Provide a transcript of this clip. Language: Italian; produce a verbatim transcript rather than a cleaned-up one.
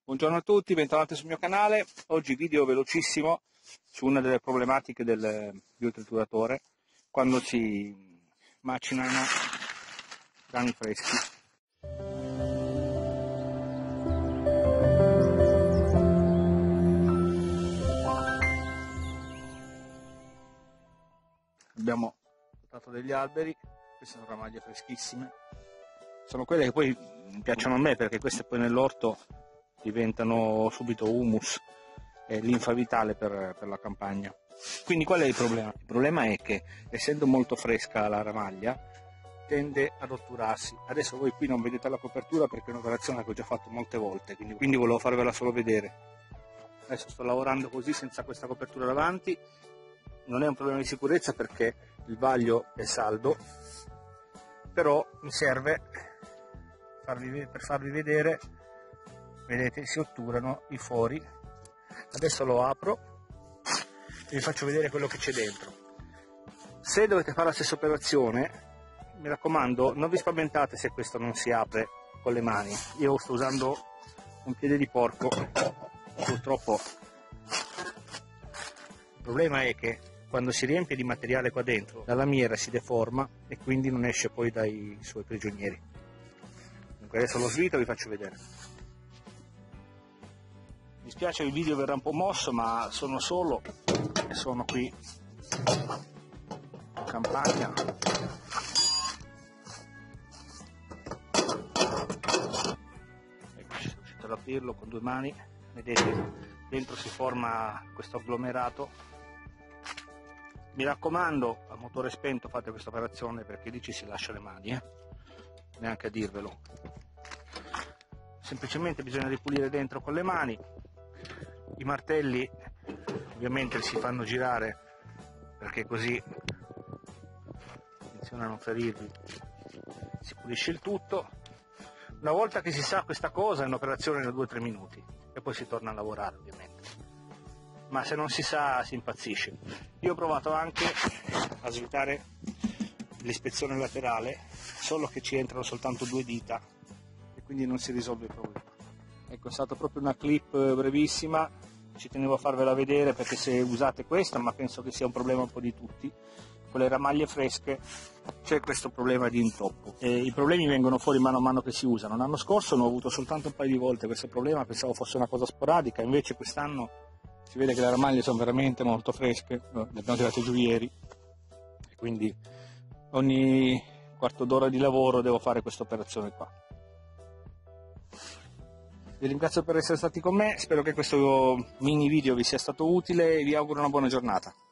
Buongiorno a tutti, bentornati sul mio canale. Oggi video velocissimo su una delle problematiche del biotrituratore quando si macinano grani freschi. Abbiamo portato degli alberi, queste sono ramaglie freschissime, sono quelle che poi piacciono a me perché queste poi nell'orto diventano subito humus e linfa vitale per, per la campagna. Quindi qual è il problema? Il problema è che essendo molto fresca la ramaglia tende ad otturarsi. Adesso voi qui non vedete la copertura perché è un'operazione che ho già fatto molte volte, quindi, quindi volevo farvela solo vedere. Adesso sto lavorando così senza questa copertura davanti, non è un problema di sicurezza perché il vaglio è saldo, però mi serve farvi, per farvi vedere. Vedete, si otturano i fori. Adesso lo apro e vi faccio vedere quello che c'è dentro. Se dovete fare la stessa operazione, mi raccomando, non vi spaventate se questo non si apre con le mani. Io sto usando un piede di porco, purtroppo. Il problema è che quando si riempie di materiale qua dentro, la lamiera si deforma e quindi non esce poi dai suoi prigionieri. Dunque adesso lo svito e vi faccio vedere. Mi spiace, il video verrà un po' mosso, ma sono solo e sono qui in campagna. Ecco, sono riuscito ad aprirlo con due mani. Vedete, dentro si forma questo agglomerato. Mi raccomando, a motore spento fate questa operazione perché lì ci si lascia le mani, eh? Neanche a dirvelo. Semplicemente bisogna ripulire dentro con le mani. I martelli ovviamente si fanno girare perché così, attenzione a non ferirvi, si pulisce il tutto. Una volta che si sa questa cosa è un'operazione da due o tre minuti e poi si torna a lavorare ovviamente, ma se non si sa si impazzisce. Io ho provato anche a svitare l'ispezione laterale, solo che ci entrano soltanto due dita e quindi non si risolve il problema. Ecco, è stata proprio una clip brevissima, ci tenevo a farvela vedere perché se usate questa, ma penso che sia un problema un po' di tutti, con le ramaglie fresche c'è questo problema di intoppo e i problemi vengono fuori mano a mano che si usano. L'anno scorso ne ho avuto soltanto un paio di volte questo problema, pensavo fosse una cosa sporadica, invece quest'anno si vede che le ramaglie sono veramente molto fresche, le abbiamo tirate giù ieri e quindi ogni quarto d'ora di lavoro devo fare questa operazione qua. Vi ringrazio per essere stati con me, spero che questo mini video vi sia stato utile e vi auguro una buona giornata.